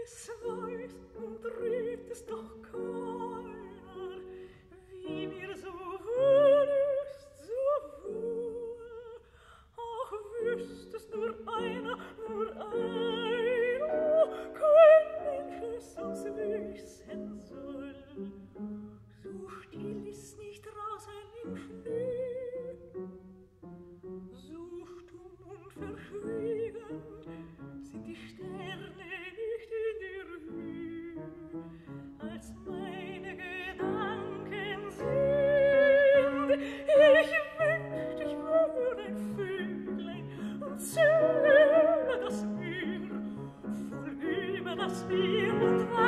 es weiß und rät es doch keiner, wie mir so wohl ist, so wohl. Ach, wüsst es nur einer, kein Mensch es uns wissen soll. So still ist nicht draußen im Schnee, so stumm und verschwiegen sind die Sterne nicht in der Höhe, als meine Gedanken sind. Ich wünscht, ich würde ein Vöglein und zähle das Meer, voll über das Meer und